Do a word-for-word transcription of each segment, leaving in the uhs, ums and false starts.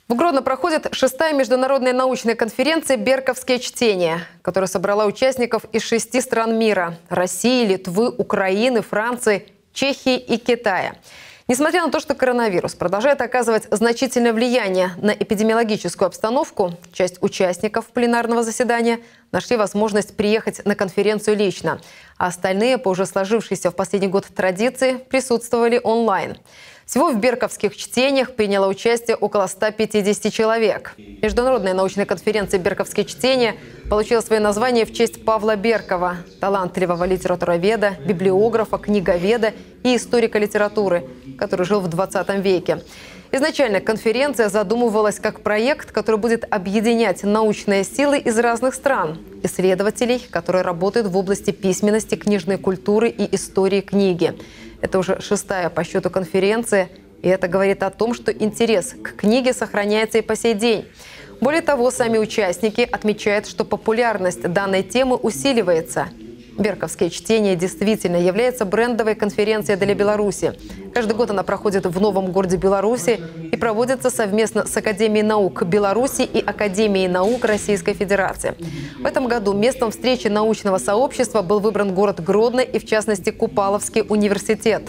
В Гродно проходит шестая международная научная конференция «Берковские чтения», которая собрала участников из шести стран мира – России, Литвы, Украины, Франции, Чехии и Китая. Несмотря на то, что коронавирус продолжает оказывать значительное влияние на эпидемиологическую обстановку, часть участников пленарного заседания нашли возможность приехать на конференцию лично, а остальные, по уже сложившейся в последний год традиции, присутствовали онлайн. Всего в Берковских чтениях приняло участие около ста пятидесяти человек. Международная научная конференция «Берковские чтения» получила свое название в честь Павла Беркова, талантливого литературоведа, библиографа, книговеда и историка литературы, который жил в двадцатом веке. Изначально конференция задумывалась как проект, который будет объединять научные силы из разных стран, исследователей, которые работают в области письменности, книжной культуры и истории книги. Это уже шестая по счету конференция, и это говорит о том, что интерес к книге сохраняется и по сей день. Более того, сами участники отмечают, что популярность данной темы усиливается. Берковские чтения действительно является брендовой конференцией для Беларуси. Каждый год она проходит в новом городе Беларуси и проводится совместно с Академией наук Беларуси и Академией наук Российской Федерации. В этом году местом встречи научного сообщества был выбран город Гродно и, в частности, Купаловский университет.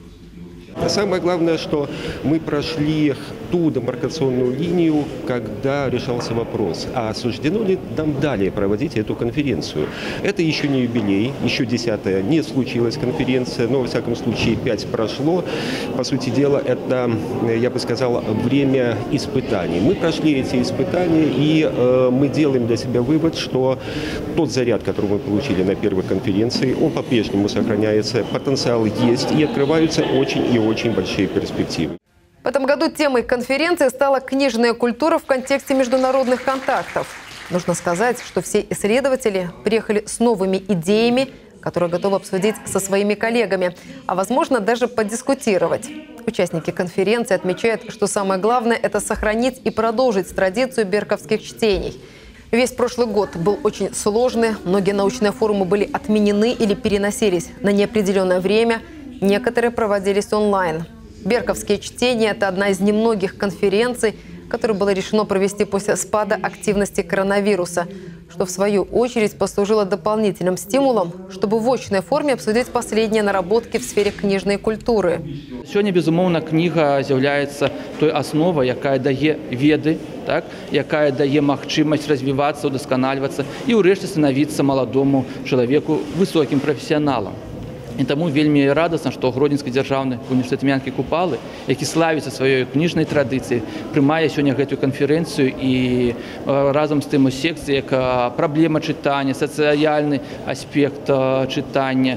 Самое главное, что мы прошли ту демаркационную линию, когда решался вопрос, а осуждено ли нам далее проводить эту конференцию. Это еще не юбилей, еще десятая не случилась конференция, но, во всяком случае, пять прошло. По сути дела, это, я бы сказал, время испытаний. Мы прошли эти испытания, и э, мы делаем для себя вывод, что тот заряд, который мы получили на первой конференции, он по-прежнему сохраняется, потенциал есть, и открываются очень и очень большие перспективы. В этом году темой конференции стала книжная культура в контексте международных контактов. Нужно сказать, что все исследователи приехали с новыми идеями, которые готовы обсудить со своими коллегами, а возможно даже подискутировать. Участники конференции отмечают, что самое главное – это сохранить и продолжить традицию берковских чтений. Весь прошлый год был очень сложный, многие научные форумы были отменены или переносились на неопределенное время, некоторые проводились онлайн. Берковские чтения – это одна из немногих конференций, которую было решено провести после спада активности коронавируса, что в свою очередь послужило дополнительным стимулом, чтобы в очной форме обсудить последние наработки в сфере книжной культуры. Сьогодні, безумовно, книга з'являється той основою, яка дає веди, так, яка дає можливість розвиватися, удосконалюватися і, врешті, становитися молодому чоловіку високим професіоналом. І тому вельми радісно, що Гродненський державний університет імені Купали, який славиться своєю книжною традицією, приймає сьогодні цю конференцію і разом з тим секції, як проблема читання, соціальний аспект читання,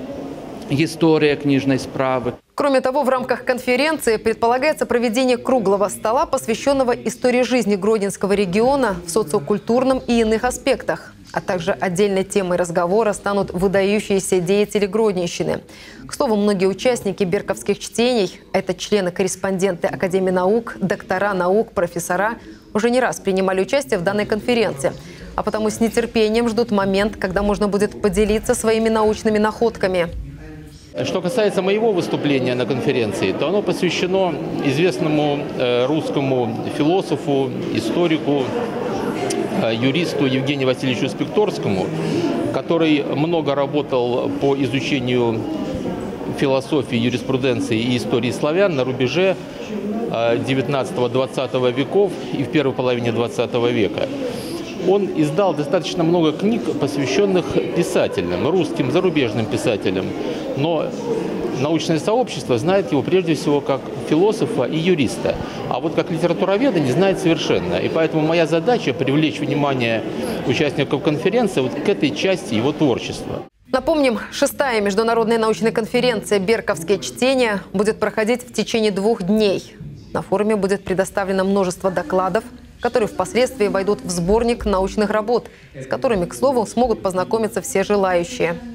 история книжной справы. Кроме того, в рамках конференции предполагается проведение круглого стола, посвященного истории жизни Гродненского региона в социокультурном и иных аспектах. А также отдельной темой разговора станут выдающиеся деятели Гродненщины. К слову, многие участники берковских чтений – это члены-корреспонденты Академии наук, доктора наук, профессора – уже не раз принимали участие в данной конференции. А потому с нетерпением ждут момент, когда можно будет поделиться своими научными находками. Что касается моего выступления на конференции, то оно посвящено известному русскому философу, историку, юристу Евгению Васильевичу Спекторскому, который много работал по изучению философии, юриспруденции и истории славян на рубеже девятнадцатого-двадцатого веков и в первой половине двадцатого века. Он издал достаточно много книг, посвященных писателям, русским, зарубежным писателям. Но научное сообщество знает его прежде всего как философа и юриста. А вот как литературоведа не знает совершенно. И поэтому моя задача – привлечь внимание участников конференции вот к этой части его творчества. Напомним, шестая международная научная конференция «Берковские чтения» будет проходить в течение двух дней. На форуме будет предоставлено множество докладов, которые впоследствии войдут в сборник научных работ, с которыми, к слову, смогут познакомиться все желающие.